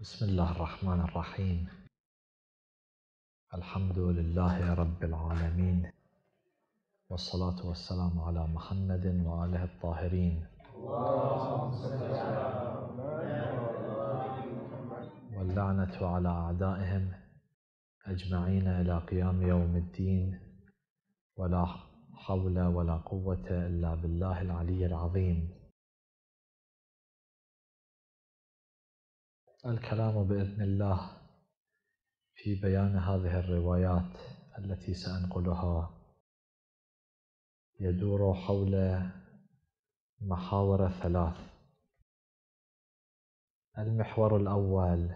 بسم الله الرحمن الرحيم. الحمد لله رب العالمين، والصلاة والسلام على محمد وآله الطاهرين، واللعنة على أعدائهم أجمعين إلى قيام يوم الدين، ولا حول ولا قوة إلا بالله العلي العظيم. الكلام بإذن الله في بيان هذه الروايات التي سأنقلها يدور حول محاور ثلاث. المحور الأول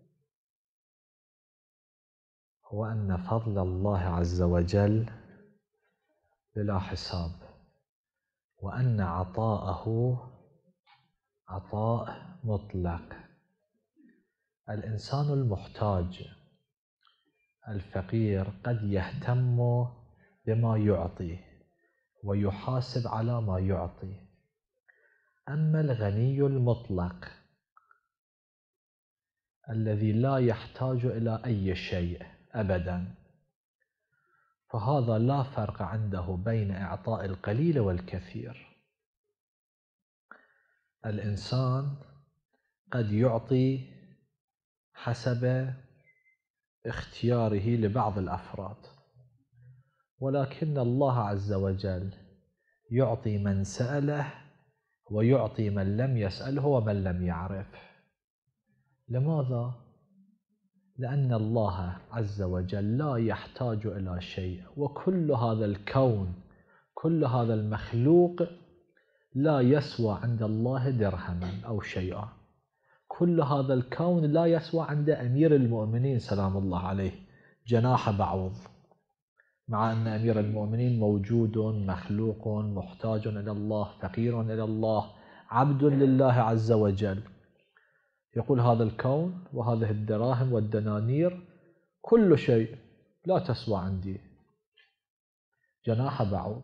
هو أن فضل الله عز وجل بلا حساب، وأن عطاءه عطاء مطلق. الإنسان المحتاج الفقير قد يهتم بما يعطي ويحاسب على ما يعطي، أما الغني المطلق الذي لا يحتاج إلى أي شيء أبدا، فهذا لا فرق عنده بين إعطاء القليل والكثير. الإنسان قد يعطي حسب اختياره لبعض الأفراد، ولكن الله عز وجل يعطي من سأله ويعطي من لم يسأله ومن لم يعرف. لماذا؟ لأن الله عز وجل لا يحتاج إلى شيء، وكل هذا الكون، كل هذا المخلوق لا يسوى عند الله درهما أو شيئا. كل هذا الكون لا يسوى عند أمير المؤمنين سلام الله عليه جناح بعوض، مع أن أمير المؤمنين موجود مخلوق محتاج إلى الله، فقير إلى الله، عبد لله عز وجل. يقول هذا الكون وهذه الدراهم والدنانير كل شيء لا تسوى عندي جناح بعوض.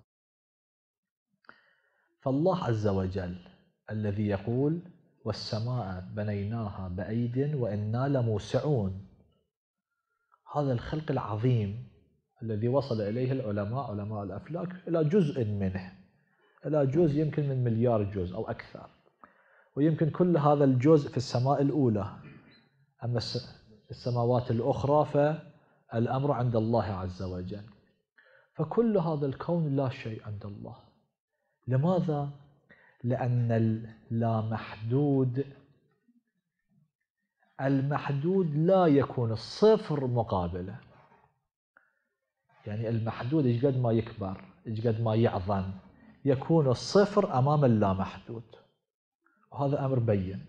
فالله عز وجل الذي يقول والسماء بنيناها بأيد وإنا لموسعون، هذا الخلق العظيم الذي وصل إليه العلماء، علماء الأفلاك، إلى جزء منه، إلى جزء يمكن من مليار جزء أو أكثر، ويمكن كل هذا الجزء في السماء الأولى، أما السماوات الأخرى فالأمر عند الله عز وجل. فكل هذا الكون لا شيء عند الله. لماذا؟ لأن المحدود لا يكون الصفر مقابله. يعني المحدود إيش قد ما يكبر، إيش قد ما يعظم، يكون الصفر أمام اللامحدود، وهذا أمر بين.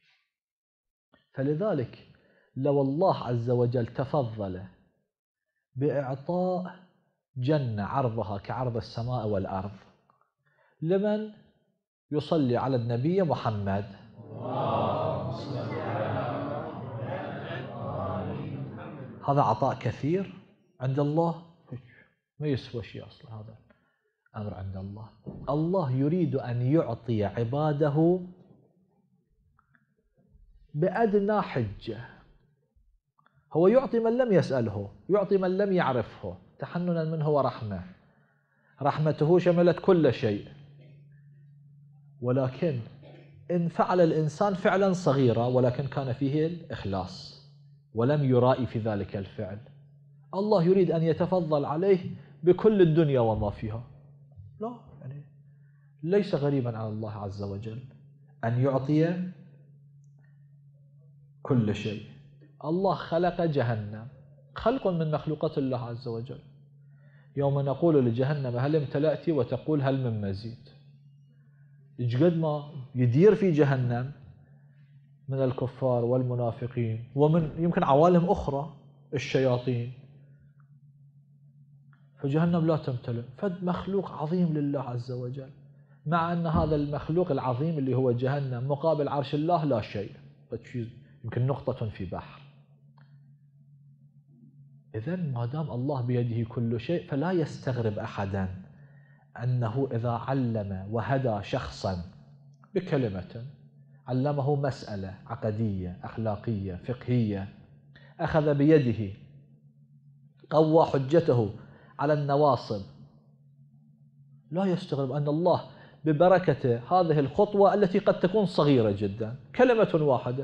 فلذلك لو الله عز وجل تفضل بإعطاء جنة عرضها كعرض السماء والأرض لمن يصلي على النبي محمد، هذا عطاء كثير عند الله، ما يسوى شيء أصلا. هذا أمر عند الله. الله يريد أن يعطي عباده بأدنى حجة. هو يعطي من لم يسأله، يعطي من لم يعرفه، تحننا منه ورحمة. رحمته شملت كل شيء، ولكن إن فعل الإنسان فعلا صغيرا ولكن كان فيه الإخلاص ولم يرائي في ذلك الفعل، الله يريد أن يتفضل عليه بكل الدنيا وما فيها. لا، يعني ليس غريبا على الله عز وجل أن يعطي كل شيء. الله خلق جهنم، خلق من مخلوقات الله عز وجل. يوم نقول لجهنم هل امتلأت وتقول هل من مزيد. إيش قد ما يدير في جهنم من الكفار والمنافقين ومن يمكن عوالم أخرى الشياطين، فجهنم لا تمتلئ. فد مخلوق عظيم لله عز وجل، مع أن هذا المخلوق العظيم اللي هو جهنم مقابل عرش الله لا شيء، يمكن نقطة في بحر. إذن ما دام الله بيده كل شيء، فلا يستغرب أحدا أنه إذا علم وهدى شخصا بكلمة علمه مسألة عقدية أخلاقية فقهية، أخذ بيده، قوى حجته على النواصب، لا يستغرب أن الله ببركة هذه الخطوة التي قد تكون صغيرة جدا، كلمة واحدة،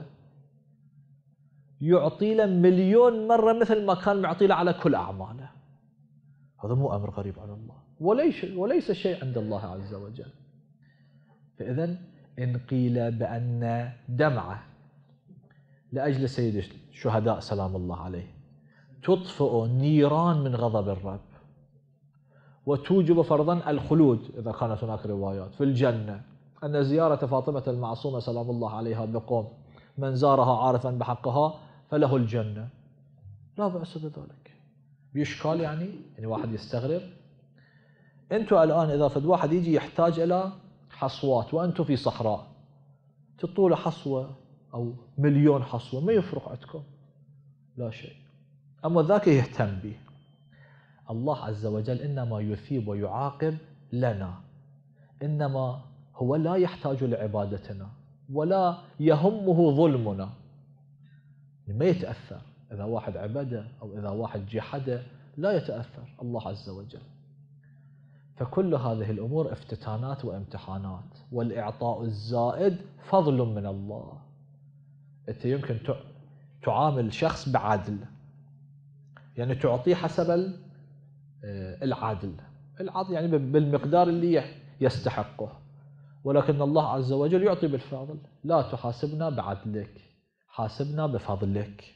يعطي له مليون مرة مثل ما كان معطي له على كل أعماله. هذا مو أمر غريب على الله، وليس شيء عند الله عز وجل. فإذا إن قيل بأن دمعة لأجل سيد الشهداء سلام الله عليه تطفئ نيران من غضب الرب وتوجب فرضا الخلود، إذا كانت هناك روايات في الجنة، أن زيارة فاطمة المعصومة سلام الله عليها بقوم من زارها عارفا بحقها فله الجنة، لا بأس بذلك. بإشكال يعني واحد يستغرب. أنتوا الآن إذا فد واحد يجي يحتاج إلى حصوات وأنتوا في صحراء، تطول حصوة أو مليون حصوة ما يفرق عندكم لا شيء، أما ذاك يهتم به. الله عز وجل إنما يثيب ويعاقب لنا، إنما هو لا يحتاج لعبادتنا ولا يهمه ظلمنا، ما يتأثر إذا واحد عبده أو إذا واحد جحده، لا يتأثر الله عز وجل. فكل هذه الأمور افتتانات وامتحانات، والإعطاء الزائد فضل من الله. أنت يمكن تعامل شخص بعدل، يعني تعطيه حسب العدل يعني بالمقدار اللي يستحقه، ولكن الله عز وجل يعطي بالفضل. لا تحاسبنا بعدلك، حاسبنا بفضلك.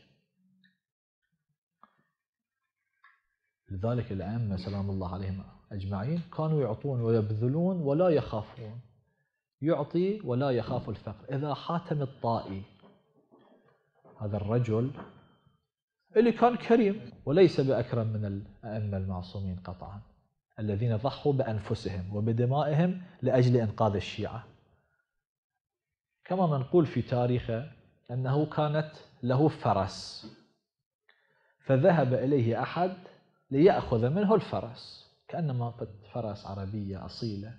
لذلك الأئمة سلام الله عليهم أجمعين كانوا يعطون ويبذلون ولا يخافون، يعطي ولا يخاف الفقر. إذا حاتم الطائي هذا الرجل اللي كان كريم وليس بأكرم من الأئمة المعصومين قطعا، الذين ضحوا بأنفسهم وبدمائهم لأجل إنقاذ الشيعة، كما منقول في تاريخه أنه كانت له فرس، فذهب إليه أحد ليأخذ منه الفرس، كأنما فرس عربية أصيلة،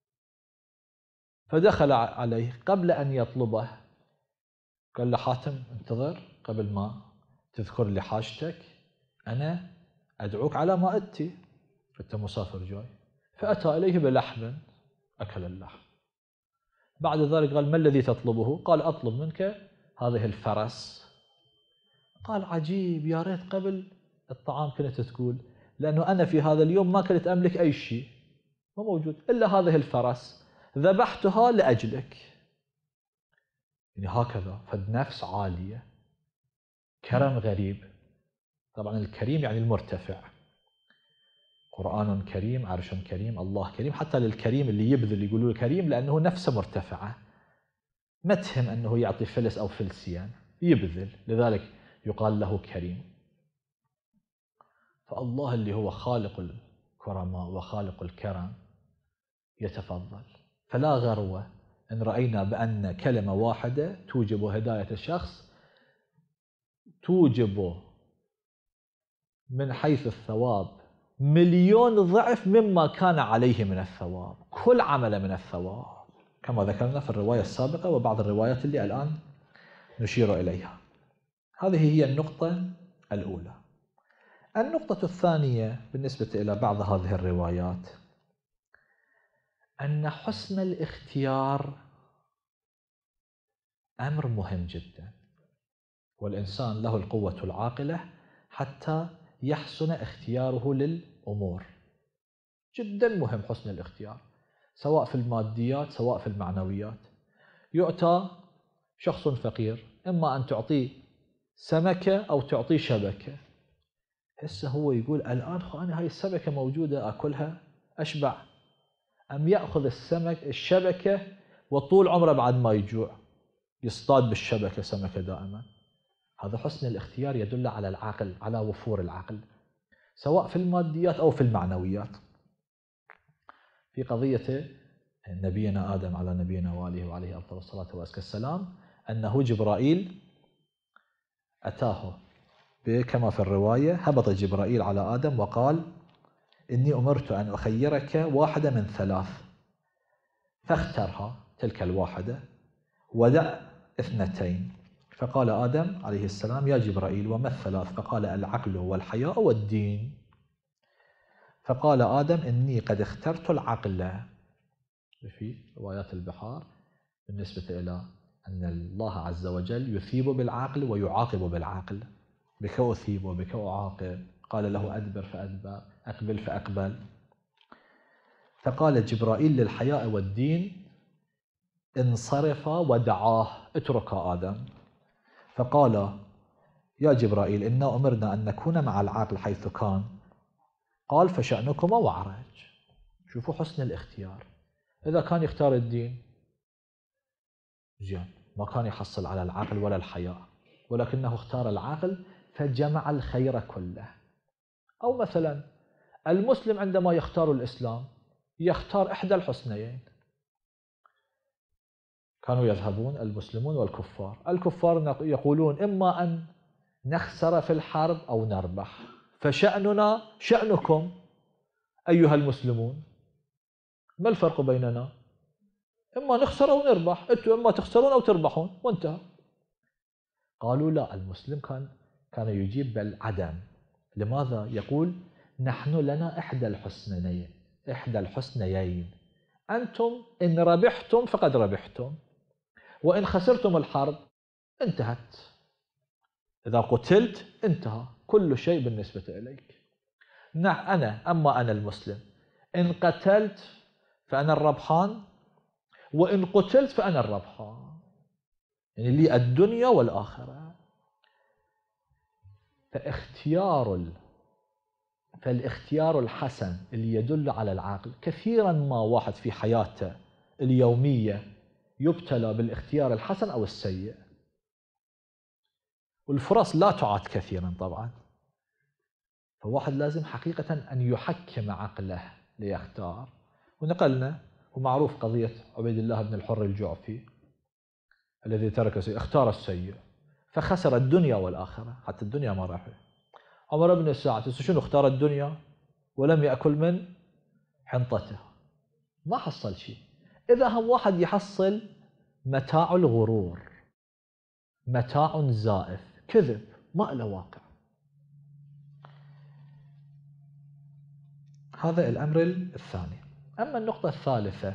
فدخل عليه قبل أن يطلبه قال له: حاتم انتظر، قبل ما تذكر لي حاجتك أنا أدعوك على مائدتي، أنت مسافر جاي. فأتى إليه بلحم، أكل اللحم. بعد ذلك قال: ما الذي تطلبه؟ قال: أطلب منك هذه الفرس. قال: عجيب، يا ريت قبل الطعام كنت تقول، لأنه أنا في هذا اليوم ما كنت أملك أي شيء، ما موجود إلا هذه الفرس، ذبحتها لأجلك. يعني هكذا، فالنفس عالية، كرم غريب. طبعا الكريم يعني المرتفع، قرآن كريم، عرش كريم، الله كريم. حتى للكريم اللي يبذل يقولوا كريم لأنه نفسه مرتفعة، ما تهم أنه يعطي فلس أو فلسيان، يبذل، لذلك يقال له كريم. فالله اللي هو خالق الكرماء وخالق الكرم يتفضل. فلا غروة إن رأينا بأن كلمة واحدة توجب هداية الشخص، توجب من حيث الثواب مليون ضعف مما كان عليه من الثواب، كل عمل من الثواب، كما ذكرنا في الرواية السابقة وبعض الروايات اللي الآن نشير إليها. هذه هي النقطة الأولى. النقطة الثانية بالنسبة إلى بعض هذه الروايات أن حسن الاختيار أمر مهم جدا، والإنسان له القوة العاقلة حتى يحسن اختياره للأمور. جدا مهم حسن الاختيار، سواء في الماديات سواء في المعنويات. يؤتى شخص فقير، إما أن تعطيه سمكة أو تعطيه شبكة. هسه هو يقول: الآن أنا هاي السمكة موجودة أكلها أشبع، أم يأخذ الشبكة وطول عمره بعد ما يجوع يصطاد بالشبكة سمكة دائما. هذا حسن الاختيار يدل على العقل، على وفور العقل، سواء في الماديات أو في المعنويات. في قضية نبينا آدم على نبينا وعليه أفضل الصلاة والسلام، أنه جبرائيل أتاه كما في الرواية، هبط جبرائيل على آدم وقال: إني أمرت أن أخيرك واحدة من ثلاث، فاخترها تلك الواحدة، ودع اثنتين. فقال آدم عليه السلام: يا جبرائيل، وما الثلاث؟ فقال: العقل والحياء والدين. فقال آدم: إني قد اخترت العقل. في روايات البحار بالنسبة إلى أن الله عز وجل يثيب بالعقل ويعاقب بالعقل، بك أثيب وبك أعاقب. قال له: أدبر فأدبر، أقبل فأقبل. فقال جبرائيل للحياء والدين: انصرف ودعاه، اترك آدم. فقال: يا جبرائيل، إنا أمرنا أن نكون مع العقل حيث كان. قال: فشأنكما وعرج. شوفوا حسن الاختيار. إذا كان يختار الدين زين، ما كان يحصل على العقل ولا الحياء، ولكنه اختار العقل فجمع الخير كله. أو مثلا المسلم عندما يختار الإسلام يختار إحدى الحسنيين. كانوا يذهبون المسلمون والكفار، الكفار يقولون: إما أن نخسر في الحرب أو نربح، فشأننا شأنكم أيها المسلمون، ما الفرق بيننا؟ إما نخسر أو نربح، أنتم إما تخسرون أو تربحون، وانتهى. قالوا لا، المسلم كان يجيب بالعدم. لماذا؟ يقول: نحن لنا إحدى الحسنيين، أنتم إن ربحتم فقد ربحتم، وإن خسرتم الحرب انتهت. إذا قتلت انتهى كل شيء بالنسبة إليك. أما أنا المسلم، إن قتلت فأنا الربحان، وإن قتلت فأنا الربحان، يعني لي الدنيا والآخرة. فالاختيار الحسن اللي يدل على العقل، كثيرا ما واحد في حياته اليومية يبتلى بالاختيار الحسن أو السيء، والفرص لا تعاد كثيرا طبعا. فواحد لازم حقيقة أن يحكم عقله ليختار. ونقلنا، ومعروف قضية عبيد الله بن الحر الجعفي الذي ترك اختار السيء فخسر الدنيا والآخرة، حتى الدنيا ما ربح. عمر بن الساعة شنو؟ اختار الدنيا ولم يأكل من حنطته، ما حصل شيء. إذا هم واحد يحصل متاع الغرور، متاع زائف، كذب، ما له واقع. هذا الأمر الثاني. أما النقطة الثالثة: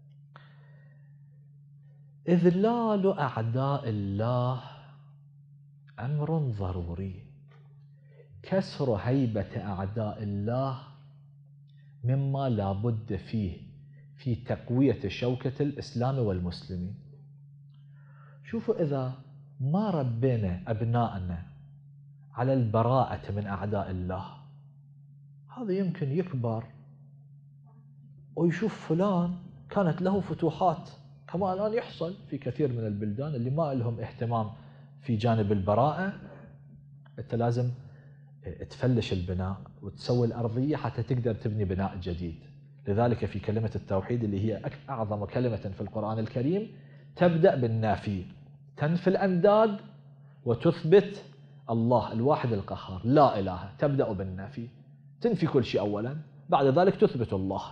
إذلال أعداء الله أمر ضروري. كسر هيبة أعداء الله مما لا بد فيه في تقوية شوكة الإسلام والمسلمين. شوفوا، إذا ما ربينا أبنائنا على البراءة من أعداء الله، هذا يمكن يكبر ويشوف فلان كانت له فتوحات، كما الآن يحصل في كثير من البلدان اللي ما لهم اهتمام في جانب البراءة. أنت لازم تفلش البناء وتسوي الأرضية حتى تقدر تبني بناء جديد. لذلك في كلمة التوحيد اللي هي أعظم كلمة في القرآن الكريم تبدأ بالنافي، تنفي الأنداد وتثبت الله الواحد القهار، لا إله. تبدأ بالنافي، تنفي كل شيء أولا، بعد ذلك تثبت الله.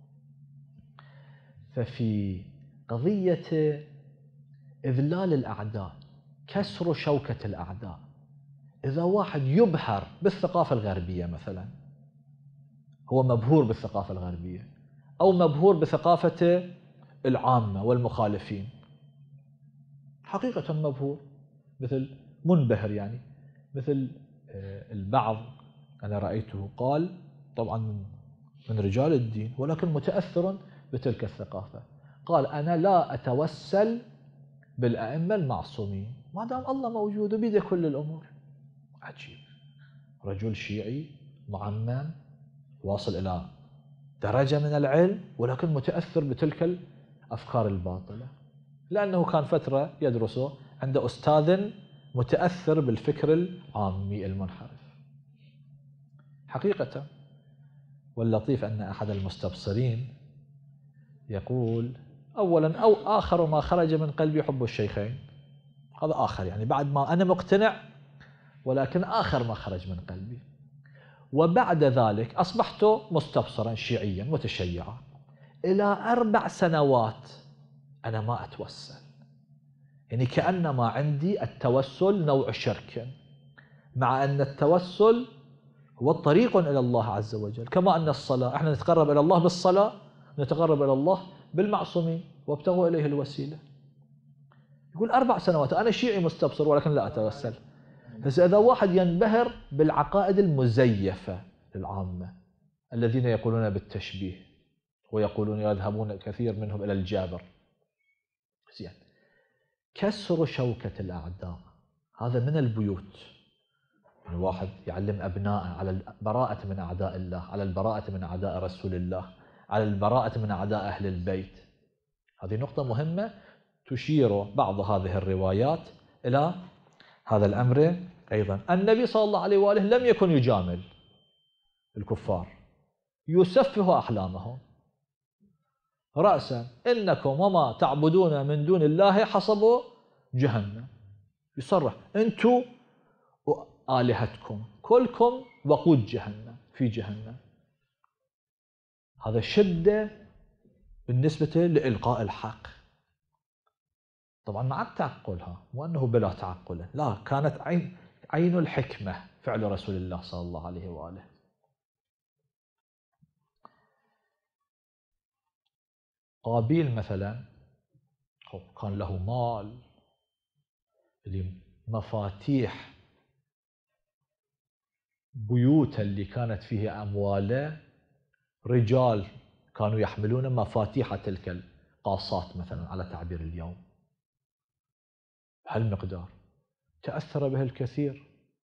ففي قضية إذلال الأعداء، كسر شوكة الأعداء، إذا واحد يبهر بالثقافة الغربية مثلا، هو مبهور بالثقافة الغربية أو مبهور بثقافة العامة والمخالفين، حقيقة مبهور، مثل منبهر يعني، مثل البعض أنا رأيته قال، طبعا من رجال الدين ولكن متأثر بتلك الثقافة، قال: أنا لا أتوسل بالأئمة المعصومين، ما دام الله موجود وبيده كل الأمور. عجيب، رجل شيعي معمم واصل إلى درجة من العلم ولكن متأثر بتلك الأفكار الباطلة، لأنه كان فترة يدرسه عند أستاذ متأثر بالفكر العامي المنحرف حقيقة. واللطيف أن أحد المستبصرين يقول: أولا أو آخر ما خرج من قلبي حب الشيخين. هذا آخر، يعني بعد ما أنا مقتنع ولكن آخر ما خرج من قلبي. وبعد ذلك أصبحت مستبصرا شيعيا متشيعا إلى 4 سنوات أنا ما أتوسل. يعني كأنما عندي التوسل نوع شرك، مع أن التوسل هو طريق إلى الله عز وجل، كما أن الصلاة احنا نتقرب إلى الله بالصلاة، نتقرب إلى الله بالمعصومين وابتغوا إليه الوسيلة. يقول 4 سنوات أنا شيعي مستبصر ولكن لا أتوسل. بس إذا واحد ينبهر بالعقائد المزيفة العامة الذين يقولون بالتشبيه ويقولون يذهبون كثير منهم إلى الجابر، زين، كسر شوكة الأعداء هذا من البيوت. يعني واحد يعلم أبنائه على البراءة من أعداء الله، على البراءة من أعداء رسول الله، على البراءة من أعداء أهل البيت. هذه نقطة مهمة تشير بعض هذه الروايات إلى هذا الأمر أيضا. النبي صلى الله عليه وآله لم يكن يجامل الكفار، يسفه أحلامهم رأسا، إنكم وما تعبدون من دون الله حصب جهنم. يصرح أنتم آلهتكم كلكم وقود جهنم، في جهنم. هذا شدة بالنسبة لإلقاء الحق، طبعا مع التعقلها، مو أنه بلا تعقل، لا، كانت عين الحكمة فعل رسول الله صلى الله عليه وآله. قابيل مثلا كان له مال، مفاتيح بيوت اللي كانت فيها أمواله رجال كانوا يحملون مفاتيح تلك القاصات مثلا على تعبير اليوم، هالمقدار. تأثر به الكثير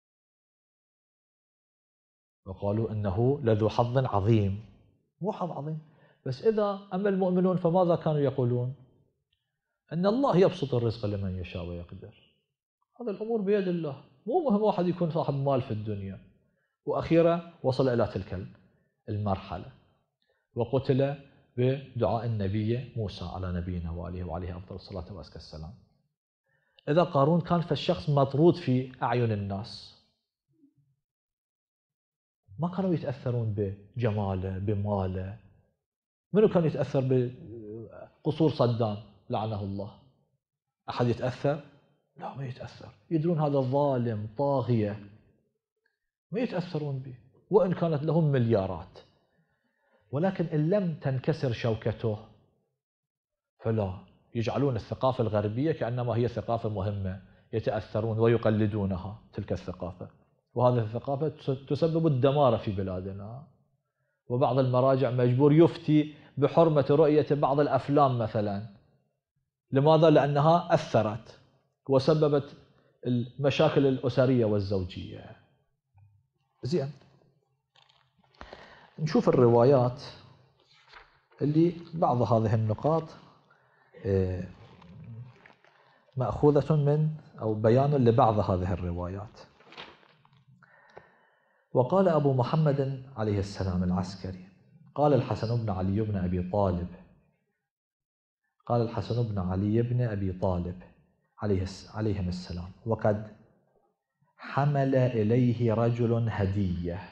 وقالوا إنه لذو حظ عظيم. مو حظ عظيم بس، إذا أما المؤمنون فماذا كانوا يقولون؟ أن الله يبسط الرزق لمن يشاء ويقدر. هذا الأمور بيد الله، مو مهم واحد يكون صاحب مال في الدنيا. وأخيرا وصل إلى تلك المرحلة وقتل بدعاء النبي موسى على نبينا وعليه أفضل الصلاة وأزكى السلام. إذا قارون كان فالشخص مطرود في أعين الناس، ما كانوا يتأثرون بجماله بماله. منو كان يتأثر بقصور صدام لعنه الله؟ أحد يتأثر؟ لا، ما يتأثر. يدرون هذا ظالم طاغية، ما يتأثرون به وإن كانت لهم مليارات. ولكن إن لم تنكسر شوكته فلا، يجعلون الثقافة الغربية كأنما هي ثقافة مهمة، يتأثرون ويقلدونها تلك الثقافة. وهذه الثقافة تسبب الدمار في بلادنا. وبعض المراجع مجبور يفتي بحرمة رؤية بعض الأفلام مثلا. لماذا؟ لأنها أثرت وسببت المشاكل الأسرية والزوجية. زين، نشوف الروايات اللي بعض هذه النقاط مأخوذة من أو بيان لبعض هذه الروايات. وقال أبو محمد عليه السلام العسكري قال الحسن بن علي بن أبي طالب، قال الحسن بن علي بن أبي طالب عليهم السلام: وقد حمل إليه رجل هدية،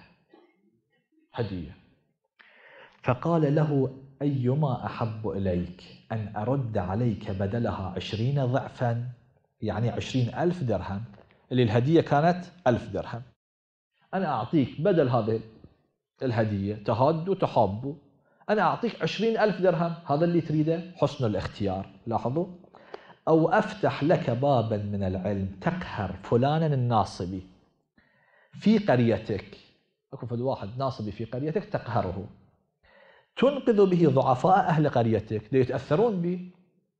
فقال له: أيما أحب إليك أن أرد عليك بدلها 20 ضعفا، يعني 20,000 درهم، اللي الهدية كانت 1000 درهم، أنا أعطيك بدل هذه الهدية، تهاد وتحاب، أنا أعطيك 20,000 درهم، هذا اللي تريده، حسن الاختيار. لاحظوا: أو أفتح لك بابا من العلم تقهر فلانا الناصبي في قريتك، أكو فد واحد ناصبي في قريتك تقهره، تنقذ به ضعفاء أهل قريتك ليتأثرون به.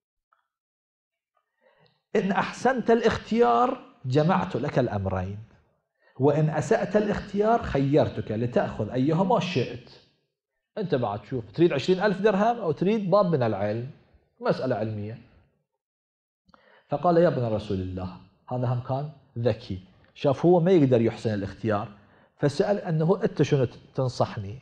إن أحسنت الاختيار جمعت لك الأمرين، وإن أسأت الاختيار خيرتك لتأخذ أيهما شئت. أنت بعد شوف، تريد 20,000 درهم أو تريد باب من العلم، مسألة علمية. فقال: يا ابن رسول الله، هذا هم كان ذكي، شاف هو ما يقدر يحسن الاختيار، فسأل أنه أنت شنو تنصحني؟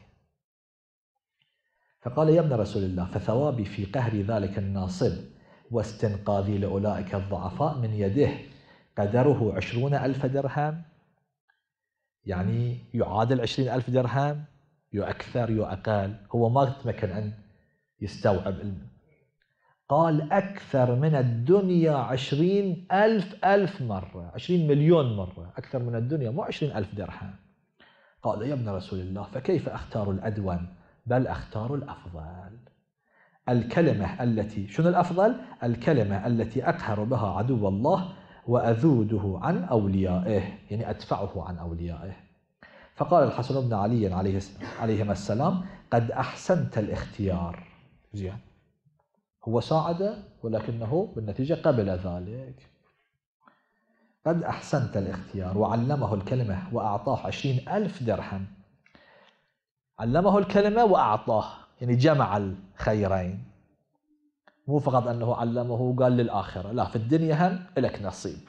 فقال: يا ابن رسول الله، فثوابي في قهر ذلك الناصب واستنقاذي لأولئك الضعفاء من يده قدره 20,000 درهم، يعني يعادل 20,000 درهم، يو أكثر يو أقل، هو ما تمكن أن يستوعب. قال أكثر من الدنيا 20,000 مرة، 20 مليون مرة أكثر من الدنيا، مو 20,000 درهم. قال يا ابن رسول الله فكيف أختار الأدون؟ بل أختار الأفضل. الكلمة التي، شنو الأفضل؟ الكلمة التي أقهر بها عدو الله وأذوده عن أوليائه، يعني أدفعه عن أوليائه. فقال الحسن بن علي عليهما السلام قد أحسنت الاختيار. زين، هو ساعده ولكنه بالنتيجة قبل ذلك. قد أحسنت الاختيار، وعلمه الكلمة وأعطاه 20,000 درهم. علمه الكلمة وأعطاه، يعني جمع الخيرين، مو فقط أنه علمه وقال للآخرة، لا، في الدنيا هم لك نصيب.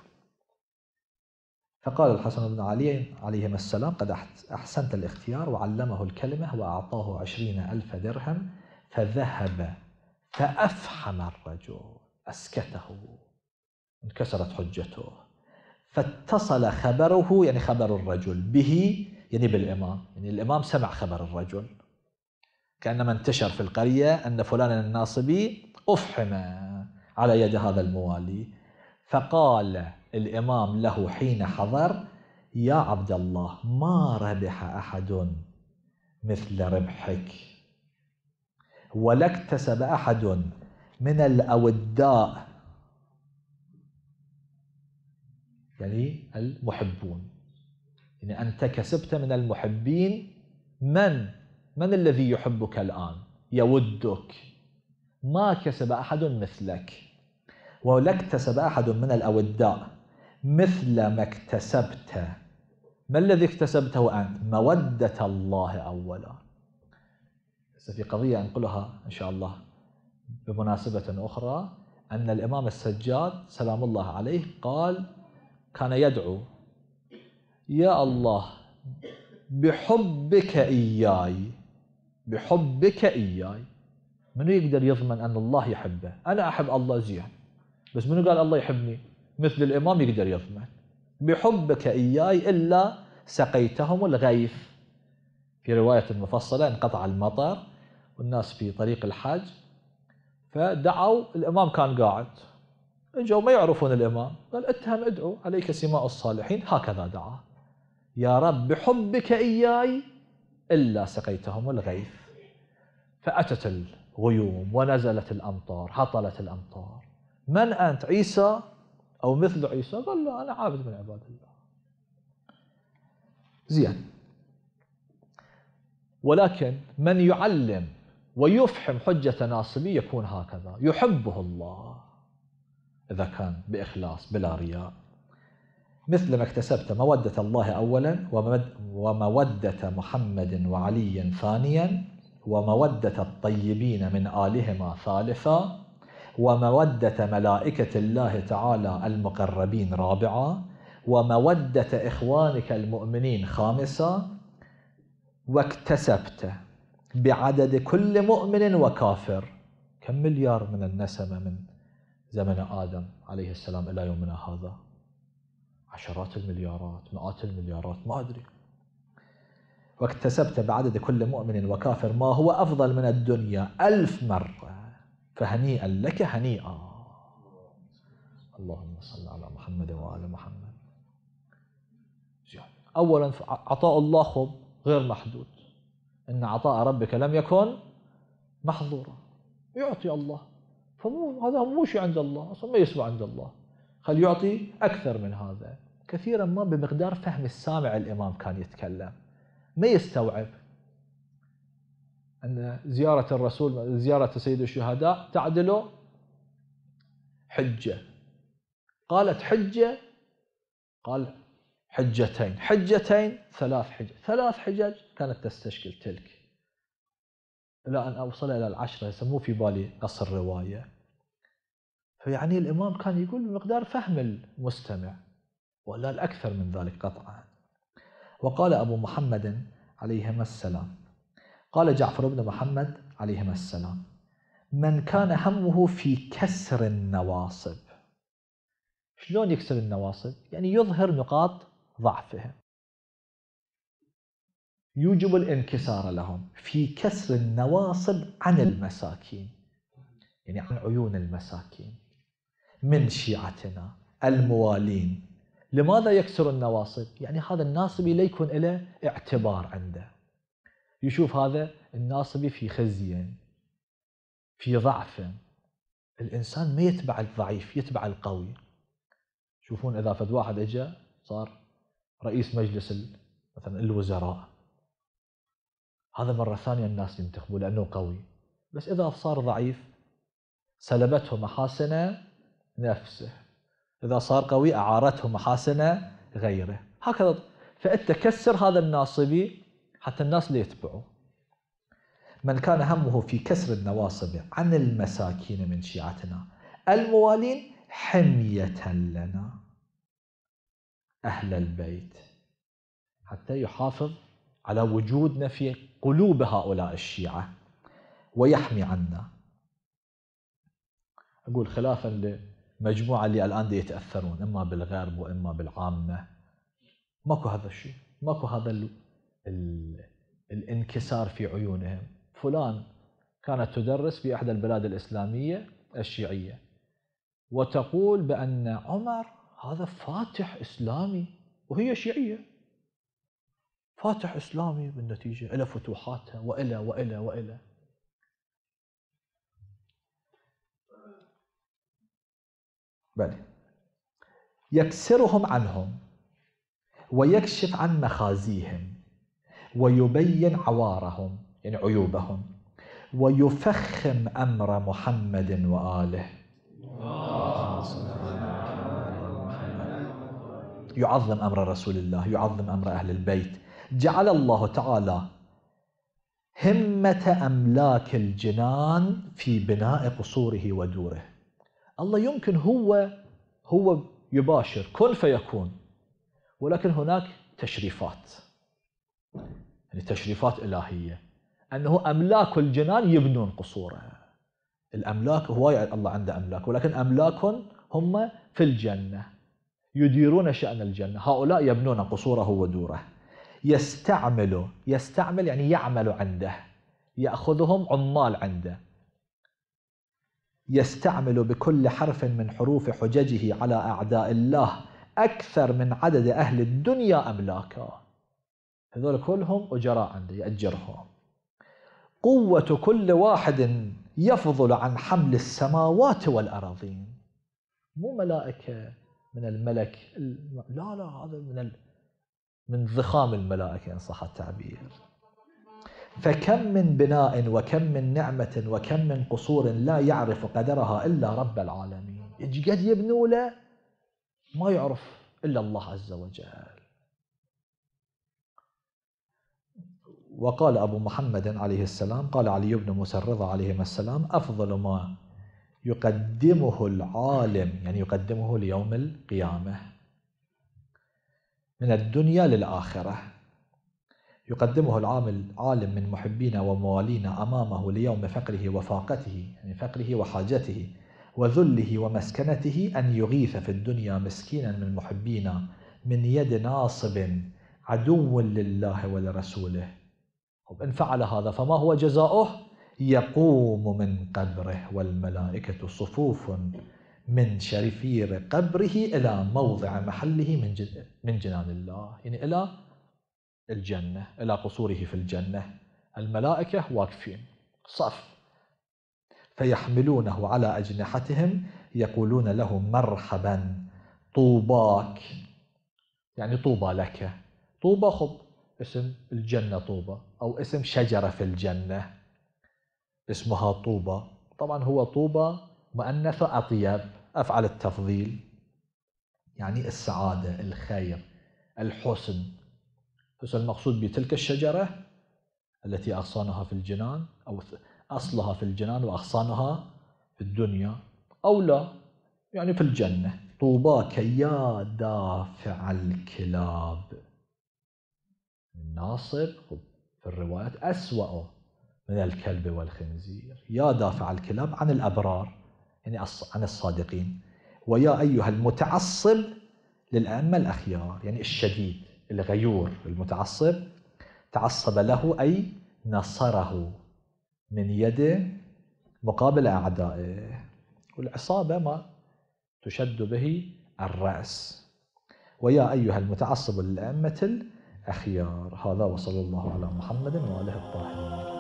فقال الحسن بن علي عليهما السلام قد أحسنت الاختيار، وعلمه الكلمة وأعطاه 20,000 درهم. فذهب فأفحم الرجل، أسكته، انكسرت حجته. فاتصل خبره، يعني خبر الرجل، به، يعني بالإمام، يعني الإمام سمع خبر الرجل، كأنما انتشر في القرية أن فلانا الناصبي أفحم على يد هذا الموالي. فقال الإمام له حين حضر يا عبد الله ما ربح أحد مثل ربحك، ولا اكتسب أحد من الأوداء، يعني المحبون، يعني أنت كسبت من المحبين. من الذي يحبك الآن يودك؟ ما كسب أحد مثلك، ولا اكتسب أحد من الأوداء مثل ما اكتسبت. ما الذي اكتسبته أنت؟ مودة الله أولا. في قضية أنقلها إن شاء الله بمناسبة أخرى، أن الإمام السجاد سلام الله عليه قال كان يدعو يا الله بحبك إياي، بحبك إياي. منو يقدر يضمن أن الله يحبه؟ أنا أحب الله زين، بس منو قال الله يحبني؟ مثل الإمام يقدر يضمن بحبك إياي إلا سقيتهم الغيث. في رواية مفصلة انقطع المطر والناس في طريق الحج، فدعوا، الإمام كان قاعد، اجوا ما يعرفون الإمام، قال اتهم ادعو عليك سماء الصالحين، هكذا دعا يا رب بحبك إياي إلا سقيتهم الغيث. فأتت الغيوم ونزلت الأمطار، هطلت الأمطار. من أنت؟ عيسى أو مثل عيسى؟ قال لا أنا عابد من عباد الله. زين، ولكن من يعلم ويفحم حجة ناصبي يكون هكذا، يحبه الله إذا كان بإخلاص بلا رياء. مثل ما اكتسبت مودة الله أولا، ومودة محمد وعلي ثانيا، ومودة الطيبين من آلهما ثالثا، ومودة ملائكة الله تعالى المقربين رابعا، ومودة إخوانك المؤمنين خامسا، واكتسبت بعدد كل مؤمن وكافر. كم مليار من النسمة من زمن آدم عليه السلام إلى يومنا هذا؟ عشرات المليارات، مئات المليارات، ما أدري. واكتسبت بعدد كل مؤمن وكافر ما هو أفضل من الدنيا 1000 مرة، فهنيئا لك هنيئا. اللهم صل على محمد وآل محمد. أولا عطاء الله خب غير محدود، إن عطاء ربك لم يكن محظورا. يعطي الله، هذا مو شيء عند الله أصلا، ما يسوى عند الله، خل يعطي أكثر من هذا. كثيرا ما بمقدار فهم السامع الإمام كان يتكلم، ما يستوعب أن زيارة الرسول، زيارة سيد الشهداء تعدل حجة. قالت حجة، قال حجتين، حجتين 3 حجج، 3 حجج كانت تستشكل تلك، إلى أن أوصل إلى 10. يسموه في بالي قص الرواية. فيعني الإمام كان يقول بمقدار فهم المستمع، ولا الأكثر من ذلك قطعا. وقال أبو محمد عليهما السلام، قال جعفر بن محمد عليهما السلام من كان همه في كسر النواصب. شلون يكسر النواصب؟ يعني يظهر نقاط ضعفهم، يوجب الانكسار لهم، في كسر النواصب عن المساكين. يعني عن عيون المساكين من شيعتنا الموالين. لماذا يكسر النواصب؟ يعني هذا الناصبي لا يكون له اعتبار عنده، يشوف هذا الناصبي في خزي، في ضعف. الإنسان ما يتبع الضعيف، يتبع القوي. شوفون إذا فد واحد اجى صار رئيس مجلس مثلا الوزراء، هذا مرة ثانية الناس ينتخبوا لأنه قوي، بس إذا صار ضعيف سلبته محاسن نفسه، إذا صار قوي أعارته محاسن غيره، هكذا. فأنت كسر هذا الناصبي حتى الناس لا يتبعوا. من كان همه في كسر النواصب عن المساكين من شيعتنا الموالين حمية لنا أهل البيت، حتى يحافظ على وجودنا في قلوب هؤلاء الشيعة ويحمي عنا. أقول خلافا لمجموعة اللي الآن يتأثرون إما بالغرب وإما بالعامة، ماكو هذا الشيء، ماكو هذا الانكسار في عيونهم. فلان كانت تدرس في إحدى البلاد الإسلامية الشيعية وتقول بأن عمر هذا فاتح إسلامي، وهي شيعية، فاتح إسلامي بالنتيجة، إلى فتوحاته وإلى وإلى وإلى. بل يكسرهم عنهم ويكشف عن مخازيهم ويبين عوارهم يعني عيوبهم، ويفخم أمر محمد وآله، يعظم أمر رسول الله، يعظم أمر أهل البيت. جعل الله تعالى همة أملاك الجنان في بناء قصوره ودوره. الله يمكن هو يباشر كن فيكون، ولكن هناك تشريفات، يعني تشريفات إلهية، أنه أملاك الجنان يبنون قصوره. الأملاك هواية الله عنده أملاك، ولكن أملاك هم في الجنة يديرون شأن الجنة، هؤلاء يبنون قصوره ودوره. يستعمل يعني يعمل عنده، يأخذهم عمال عنده، يستعمل بكل حرف من حروف حججه على أعداء الله أكثر من عدد أهل الدنيا أملاكا. هذول كلهم أجراء عنده يأجرهم. قوة كل واحد يفضل عن حمل السماوات والأراضين. مو ملائكة من الملك، لا هذا من ضخام الملائكة إن صح التعبير. فكم من بناء وكم من نعمة وكم من قصور لا يعرف قدرها إلا رب العالمين. يجي قد يبنوا له ما يعرف إلا الله عز وجل. وقال أبو محمد عليه السلام، قال علي بن موسى الرضا عليهما السلام: أفضل ما يقدمه العالم، يعني يقدمه ليوم القيامة، من الدنيا للآخرة، يقدمه العالم من محبين وموالين أمامه ليوم فقره وفاقته، يعني فقره وحاجته وذله ومسكنته، أن يغيث في الدنيا مسكينا من محبين من يد ناصب عدو لله ولرسوله. إن فعل هذا فما هو جزاؤه؟ يقوم من قبره والملائكة صفوف من شرفير قبره إلى موضع محله من جنان الله، يعني إلى الجنة، إلى قصوره في الجنة. الملائكة واقفين صف، فيحملونه على أجنحتهم يقولون له: مرحبا طوباك، يعني طوبى لك. طوبى خب اسم الجنة طوبى، أو اسم شجرة في الجنة اسمها طوبى. طبعا هو طوبى مؤنثة أطيب، أفعل التفضيل، يعني السعادة، الخير، الحسن. بس المقصود بتلك الشجرة التي أغصانها في الجنان، أو أصلها في الجنان وأغصانها في الدنيا، أو لا يعني في الجنة. طوباك يا دافع الكلاب. الناصب في الروايات أسوأ من الكلب والخنزير. يا دافع الكلاب عن الأبرار، يعني عن الصادقين. ويا أيها المتعصب للأئمة الأخيار، يعني الشديد الغيور المتعصب، تعصب له أي نصره من يد مقابل أعدائه، والعصابة ما تشد به الرأس. ويا أيها المتعصب للأئمة الأخيار. هذا وصلى الله على محمد وآله الطاهرين.